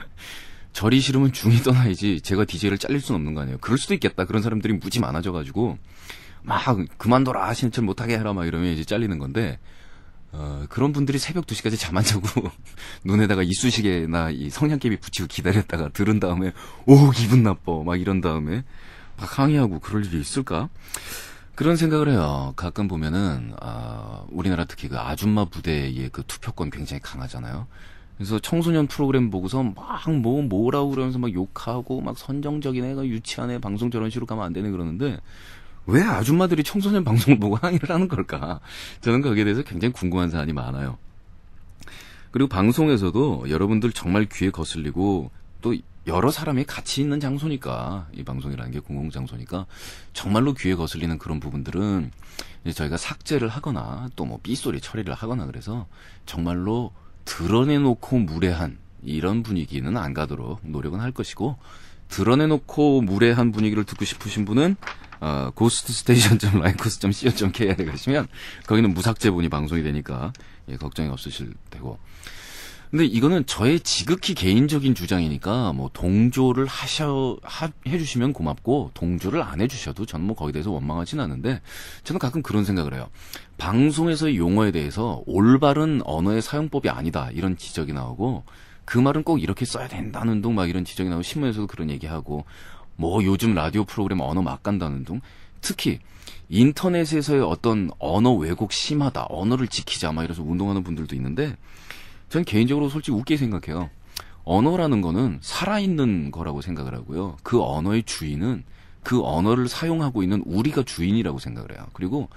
Speaker 1: 절이 싫으면 중이 떠나야지 제가 디제이를 잘릴 수는 없는 거 아니에요. 그럴 수도 있겠다. 그런 사람들이 무지 많아져가지고 막 그만둬라, 신청 못하게 해라 막 이러면 이제 잘리는 건데, 어, 그런 분들이 새벽 두 시까지 잠 안 자고 눈에다가 이쑤시개나 이 성냥개비 붙이고 기다렸다가 들은 다음에 오 기분 나빠 막 이런 다음에 막 항의하고 그럴 일이 있을까? 그런 생각을 해요. 가끔 보면은 아, 우리나라 특히 그 아줌마 부대의 그 투표권 굉장히 강하잖아요. 그래서 청소년 프로그램 보고서 막 뭐 뭐라고 그러면서 막 욕하고 막 선정적인 애가 유치한 애 방송 저런 식으로 가면 안 되네 그러는데, 왜 아줌마들이 청소년 방송을 보고 항의를 하는 걸까? 저는 거기에 대해서 굉장히 궁금한 사안이 많아요. 그리고 방송에서도 여러분들 정말 귀에 거슬리고 또 여러 사람이 같이 있는 장소니까, 이 방송이라는 게 공공장소니까 정말로 귀에 거슬리는 그런 부분들은 이제 저희가 삭제를 하거나 또 뭐 삐소리 처리를 하거나 그래서 정말로 드러내놓고 무례한 이런 분위기는 안 가도록 노력은 할 것이고, 드러내놓고 무례한 분위기를 듣고 싶으신 분은 어, 고스트스테이션 닷 라이코스 닷 씨오 닷 케이알에 가시면 거기는 무삭제본이 방송이 되니까 예, 걱정이 없으실 테고. 근데 이거는 저의 지극히 개인적인 주장이니까 뭐 동조를 하셔 하, 해주시면 고맙고 동조를 안 해주셔도 저는 뭐 거기에 대해서 원망하진 않는데, 저는 가끔 그런 생각을 해요. 방송에서의 용어에 대해서 올바른 언어의 사용법이 아니다 이런 지적이 나오고, 그 말은 꼭 이렇게 써야 된다는 둥 막 이런 지적이 나오고, 신문에서도 그런 얘기하고, 뭐 요즘 라디오 프로그램 언어 막 간다는 둥, 특히 인터넷에서의 어떤 언어 왜곡 심하다, 언어를 지키자 막 이래서 운동하는 분들도 있는데, 전 개인적으로 솔직히 웃게 생각해요. 언어라는 거는 살아있는 거라고 생각을 하고요. 그 언어의 주인은 그 언어를 사용하고 있는 우리가 주인이라고 생각을 해요. 그리고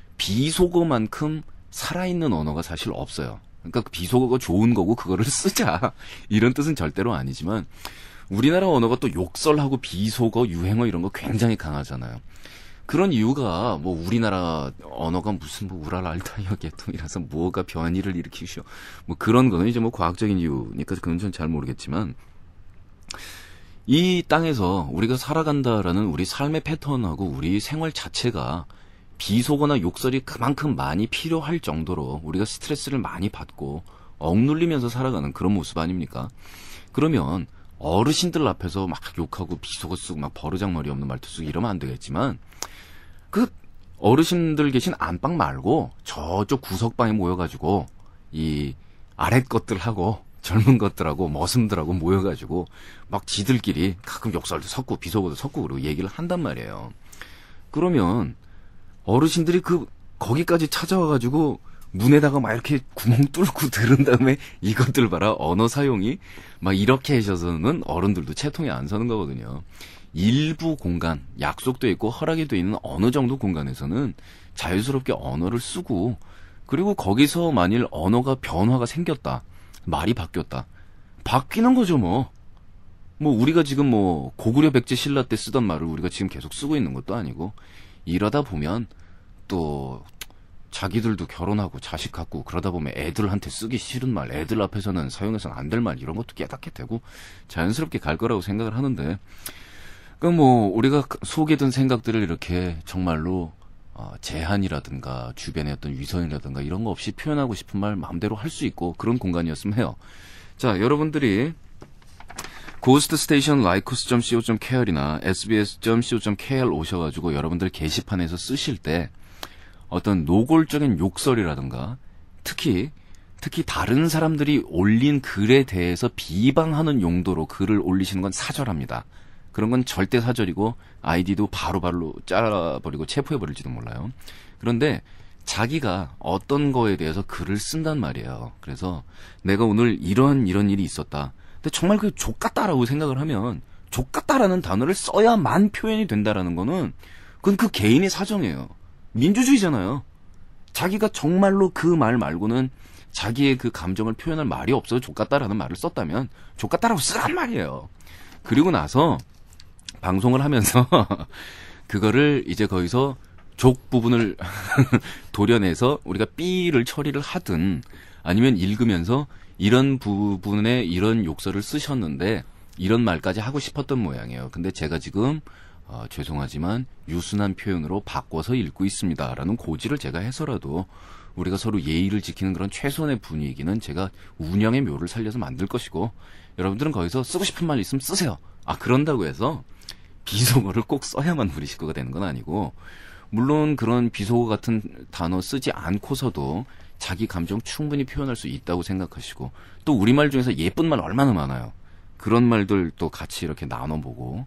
Speaker 1: 비속어만큼 살아있는 언어가 사실 없어요. 그러니까 비속어가 좋은 거고 그거를 쓰자 이런 뜻은 절대로 아니지만, 우리나라 언어가 또 욕설하고 비속어, 유행어 이런 거 굉장히 강하잖아요. 그런 이유가 뭐 우리나라 언어가 무슨 뭐 우랄알타이어 계통이라서 뭐가 변이를 일으키시오 뭐 그런 거는 이제 뭐 과학적인 이유니까 그건 전 잘 모르겠지만, 이 땅에서 우리가 살아간다라는 우리 삶의 패턴하고 우리 생활 자체가 비속어나 욕설이 그만큼 많이 필요할 정도로 우리가 스트레스를 많이 받고 억눌리면서 살아가는 그런 모습 아닙니까? 그러면 어르신들 앞에서 막 욕하고 비속어 쓰고 막 버르장머리 없는 말투 쓰고 이러면 안 되겠지만, 그 어르신들 계신 안방 말고 저쪽 구석방에 모여가지고 이 아랫 것들하고 젊은 것들하고 머슴들하고 모여가지고 막 지들끼리 가끔 욕설도 섞고 비속어도 섞고 그러고 얘기를 한단 말이에요. 그러면 어르신들이 그 거기까지 찾아와가지고 문에다가 막 이렇게 구멍 뚫고 들은 다음에 이것들 봐라. 언어 사용이 막 이렇게 하셔서는 어른들도 채통이 안 서는 거거든요. 일부 공간, 약속도 있고 허락이 돼 있는 어느 정도 공간에서는 자유스럽게 언어를 쓰고, 그리고 거기서 만일 언어가 변화가 생겼다. 말이 바뀌었다. 바뀌는 거죠, 뭐. 뭐 우리가 지금 뭐 고구려 백제 신라 때 쓰던 말을 우리가 지금 계속 쓰고 있는 것도 아니고, 이러다 보면 또 자기들도 결혼하고 자식 갖고 그러다 보면 애들한테 쓰기 싫은 말, 애들 앞에서는 사용해서는 안 될 말, 이런 것도 깨닫게 되고 자연스럽게 갈 거라고 생각을 하는데, 그럼 뭐 우리가 속에 든 생각들을 이렇게 정말로 어, 제한이라든가 주변의 어떤 위선이라든가 이런 거 없이 표현하고 싶은 말 마음대로 할 수 있고 그런 공간이었으면 해요. 자, 여러분들이 고스트스테이션 라이코스 닷 씨오 닷 케이알이나 에스비에스 닷 씨오 닷 케이알 오셔가지고 여러분들 게시판에서 쓰실 때 어떤 노골적인 욕설이라든가 특히 특히 다른 사람들이 올린 글에 대해서 비방하는 용도로 글을 올리시는 건 사절합니다. 그런 건 절대 사절이고 아이디도 바로바로 잘라버리고 체포해버릴지도 몰라요. 그런데 자기가 어떤 거에 대해서 글을 쓴단 말이에요. 그래서 내가 오늘 이런 이런 일이 있었다. 근데 정말 그게 족같다라고 생각을 하면 족같다라는 단어를 써야만 표현이 된다라는 거는 그건 그 개인의 사정이에요. 민주주의잖아요. 자기가 정말로 그 말 말고는 자기의 그 감정을 표현할 말이 없어서 족같다라는 말을 썼다면 족같다라고 쓰란 말이에요. 그리고 나서 방송을 하면서 그거를 이제 거기서 족 부분을 도려내서 우리가 B를 처리를 하든 아니면 읽으면서 이런 부분에 이런 욕설을 쓰셨는데 이런 말까지 하고 싶었던 모양이에요. 근데 제가 지금 어, 죄송하지만 유순한 표현으로 바꿔서 읽고 있습니다. 라는 고지를 제가 해서라도 우리가 서로 예의를 지키는 그런 최소한의 분위기는 제가 운영의 묘를 살려서 만들 것이고, 여러분들은 거기서 쓰고 싶은 말 있으면 쓰세요. 아, 그런다고 해서 비속어를 꼭 써야만 우리 식구가 되는 건 아니고, 물론 그런 비속어 같은 단어 쓰지 않고서도 자기 감정 충분히 표현할 수 있다고 생각하시고, 또 우리말 중에서 예쁜 말 얼마나 많아요. 그런 말들 또 같이 이렇게 나눠보고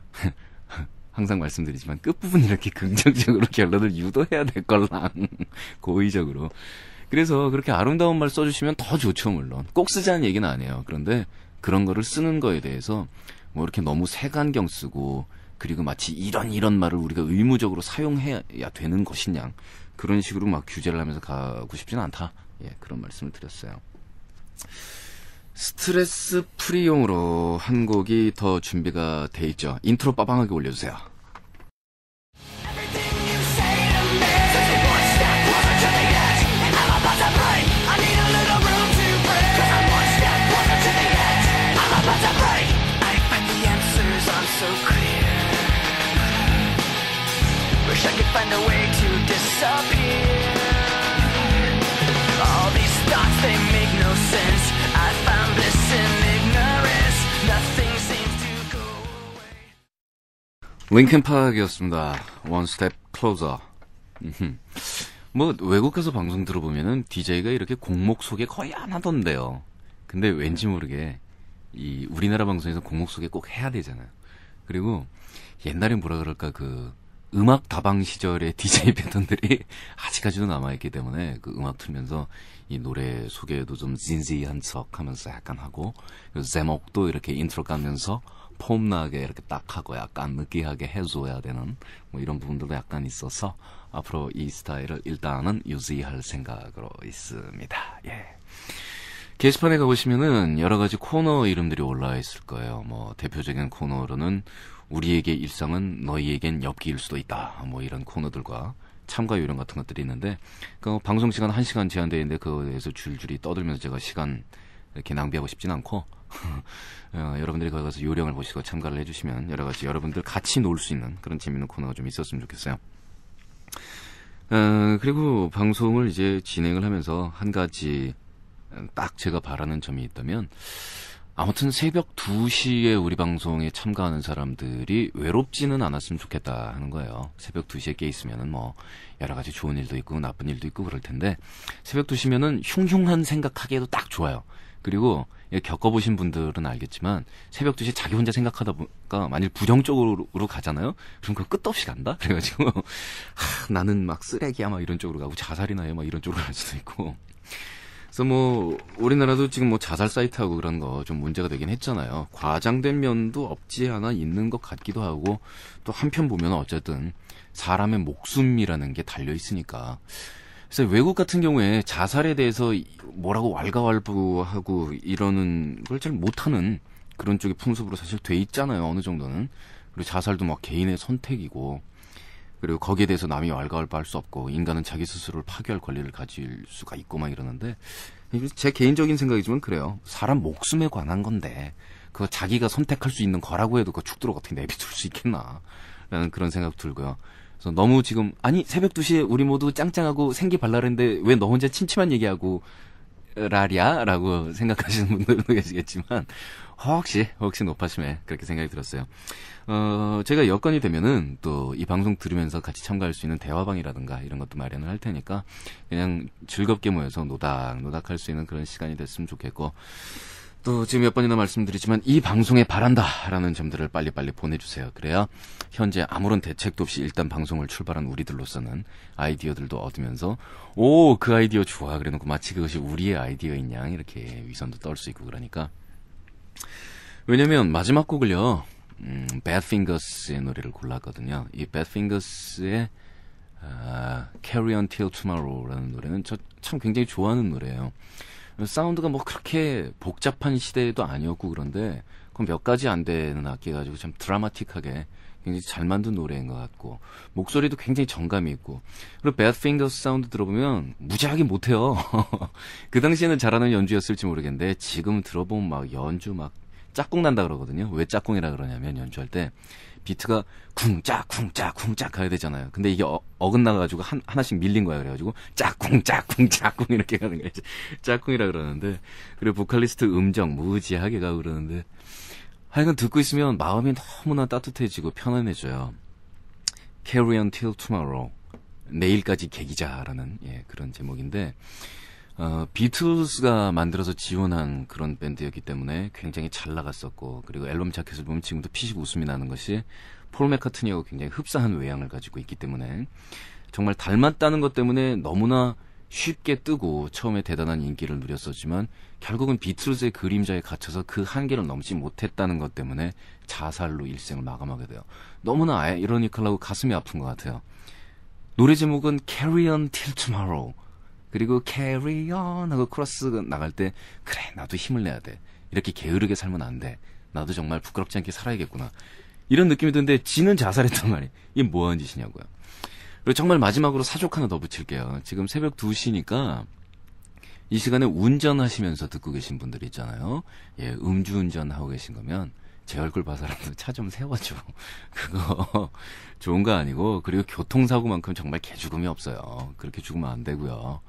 Speaker 1: 항상 말씀드리지만 끝부분 이렇게 긍정적으로 결론을 유도해야 될 걸랑 고의적으로. 그래서 그렇게 아름다운 말 써주시면 더 좋죠. 물론 꼭 쓰자는 얘기는 아니에요. 그런데 그런 거를 쓰는 거에 대해서 뭐 이렇게 너무 색안경 쓰고 그리고 마치 이런 이런 말을 우리가 의무적으로 사용해야 되는 것이냐, 그런 식으로 막 규제를 하면서 가고 싶지는 않다. 예, 그런 말씀을 드렸어요. 스트레스 프리용으로 한 곡이 더 준비가 돼 있죠. 인트로 빠방하게 올려주세요.
Speaker 3: Wish I could find a way to disappear. All these thoughts, they make no sense. I found bliss in ignorance. Nothing seems to go away.
Speaker 1: 링킨 파크였습니다. One Step Closer. 뭐 외국 가서 방송 들어보면은 디제이가 이렇게 곡목 소개 거의 안 하던데요. 근데 왠지 모르게 이 우리나라 방송에서 곡목 소개 꼭 해야 되잖아요. 그리고 옛날에 뭐라 그럴까, 그 음악 다방 시절의 디제이 패턴들이 아직까지도 남아있기 때문에 그 음악 틀면서 이 노래 소개도 좀 진지한 척 하면서 약간 하고, 그리고 제목도 이렇게 인트로 까면서 폼나게 이렇게 딱 하고 약간 느끼하게 해줘야 되는 뭐 이런 부분들도 약간 있어서 앞으로 이 스타일을 일단은 유지할 생각으로 있습니다. 예. 게시판에 가보시면은 여러 가지 코너 이름들이 올라와 있을 거예요. 뭐 대표적인 코너로는 우리에게 일상은 너희에겐 엽기일 수도 있다. 뭐 이런 코너들과 참가 요령 같은 것들이 있는데, 그 방송 시간 한 시간 제한되어 있는데 그거에 대해서 줄줄이 떠들면서 제가 시간 이렇게 낭비하고 싶진 않고 어, 여러분들이 거기 가서 요령을 보시고 참가를 해주시면 여러 가지 여러분들 같이 놀 수 있는 그런 재밌는 코너가 좀 있었으면 좋겠어요. 어, 그리고 방송을 이제 진행을 하면서 한 가지 딱 제가 바라는 점이 있다면, 아무튼 새벽 두 시에 우리 방송에 참가하는 사람들이 외롭지는 않았으면 좋겠다 하는 거예요. 새벽 두 시에 깨 있으면은 뭐 여러 가지 좋은 일도 있고 나쁜 일도 있고 그럴 텐데, 새벽 두 시면은 흉흉한 생각하기에도 딱 좋아요. 그리고 겪어보신 분들은 알겠지만 새벽 두 시에 자기 혼자 생각하다 보니까 만일 부정적으로 가잖아요? 그럼 그거 끝도 없이 간다? 그래가지고 하, 나는 막 쓰레기야 막 이런 쪽으로 가고 자살이나 해 막 이런 쪽으로 갈 수도 있고. 그래서 뭐 우리나라도 지금 뭐 자살 사이트하고 그런 거 좀 문제가 되긴 했잖아요. 과장된 면도 없지 않아 있는 것 같기도 하고 또 한편 보면 어쨌든 사람의 목숨이라는 게 달려 있으니까. 그래서 외국 같은 경우에 자살에 대해서 뭐라고 왈가왈부하고 이러는 걸 잘 못하는 그런 쪽의 풍습으로 사실 돼 있잖아요. 어느 정도는. 그리고 자살도 막 개인의 선택이고 그리고 거기에 대해서 남이 왈가왈부할 수 없고 인간은 자기 스스로를 파괴할 권리를 가질 수가 있고 막 이러는데 제 개인적인 생각이지만 그래요. 사람 목숨에 관한 건데 그거 자기가 선택할 수 있는 거라고 해도 그 죽도록 어떻게 내비둘 수 있겠나 라는 그런 생각 들고요. 그래서 너무 지금 아니 새벽 두 시에 우리 모두 짱짱하고 생기 발랄했는데 왜 너 혼자 침침한 얘기하고 라랴? 라고 생각하시는 분들도 계시겠지만 혹시 혹시 높아심에 그렇게 생각이 들었어요. 어 제가 여건이 되면은 또 이 방송 들으면서 같이 참가할 수 있는 대화방이라든가 이런 것도 마련을 할 테니까 그냥 즐겁게 모여서 노닥노닥 할 수 있는 그런 시간이 됐으면 좋겠고 또 지금 몇 번이나 말씀드리지만 이 방송에 바란다라는 점들을 빨리빨리 보내주세요. 그래야 현재 아무런 대책도 없이 일단 방송을 출발한 우리들로서는 아이디어들도 얻으면서 오, 그 아이디어 좋아 그래놓고 마치 그것이 우리의 아이디어인 양 이렇게 위선도 떨 수 있고 그러니까. 왜냐면 마지막 곡을요 음, Badfingers의 노래를 골랐거든요. 이 Badfingers의 아, Carry On Till Tomorrow라는 노래는 저 참 굉장히 좋아하는 노래예요. 사운드가 뭐 그렇게 복잡한 시대도 아니었고 그런데 그럼 몇 가지 안 되는 악기 가지고 참 드라마틱하게 굉장히 잘 만든 노래인 것 같고 목소리도 굉장히 정감이 있고 그리고 Badfingers 사운드 들어보면 무지하게 못해요. 그 당시에는 잘하는 연주였을지 모르겠는데 지금 들어보면 막 연주 막 짝꿍 난다 그러거든요. 왜 짝꿍이라 그러냐면 연주할 때 비트가 쿵짝 쿵짝 쿵짝 가야 되잖아요. 근데 이게 어, 어긋나가지고 한, 하나씩 밀린 거야. 그래가지고 짝꿍 짝꿍 짝꿍 이렇게 가는 거야. 짝꿍이라 그러는데 그리고 보컬리스트 음정 무지하게 가고 그러는데 하여간 듣고 있으면 마음이 너무나 따뜻해지고 편안해져요. Carry on till tomorrow. 내일까지 계기자라는 예, 그런 제목인데 어, 비틀즈가 만들어서 지원한 그런 밴드였기 때문에 굉장히 잘 나갔었고 그리고 앨범 자켓을 보면 지금도 피식 웃음이 나는 것이 폴 맥카트니하고 굉장히 흡사한 외양을 가지고 있기 때문에 정말 닮았다는 것 때문에 너무나 쉽게 뜨고 처음에 대단한 인기를 누렸었지만 결국은 비틀즈의 그림자에 갇혀서 그 한계를 넘지 못했다는 것 때문에 자살로 일생을 마감하게 돼요. 너무나 아이러니컬하고 가슴이 아픈 것 같아요. 노래 제목은 Carry On Till Tomorrow 그리고 carry on 하고 크로스 나갈 때 그래 나도 힘을 내야 돼 이렇게 게으르게 살면 안 돼 나도 정말 부끄럽지 않게 살아야겠구나 이런 느낌이 드는데 지는 자살했단 말이에요. 이게 뭐하는 짓이냐고요. 그리고 정말 마지막으로 사족 하나 더 붙일게요. 지금 새벽 두 시니까 이 시간에 운전하시면서 듣고 계신 분들 있잖아요. 예, 음주운전 하고 계신 거면 제 얼굴 봐서라도 차 좀 세워줘. 그거 좋은 거 아니고 그리고 교통사고만큼 정말 개죽음이 없어요. 그렇게 죽으면 안 되고요.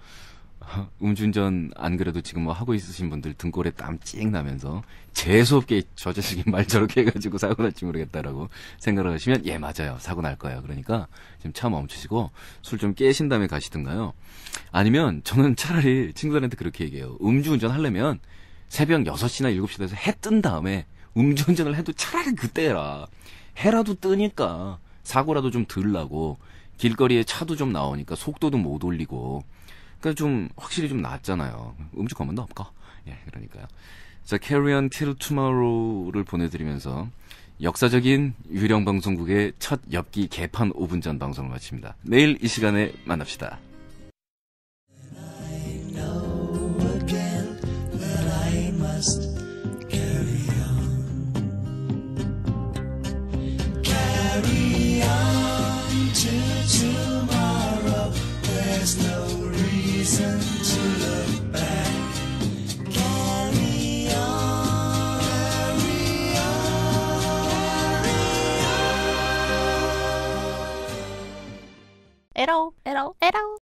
Speaker 1: 음주운전 안 그래도 지금 뭐 하고 있으신 분들 등골에 땀 찡 나면서 재수없게 저 자식이 말 저렇게 해가지고 사고 날지 모르겠다라고 생각을 하시면 예 맞아요. 사고 날 거예요. 그러니까 지금 차 멈추시고 술 좀 깨신 다음에 가시든가요. 아니면 저는 차라리 친구들한테 그렇게 얘기해요. 음주운전 하려면 새벽 여섯 시나 일곱 시 돼서 해 뜬 다음에 음주운전을 해도 차라리 그때 해라. 해라도 뜨니까 사고라도 좀 덜 나고 길거리에 차도 좀 나오니까 속도도 못 올리고 그러니까 좀 확실히 좀 낫잖아요. 음주 검은도 없고. 예, 그러니까요. 자, Carry On Till Tomorrow를 보내드리면서 역사적인 유령 방송국의 첫 엽기 개판 오 분 전 방송을 마칩니다. 내일 이 시간에 만납시다.
Speaker 4: 에러 에러 에러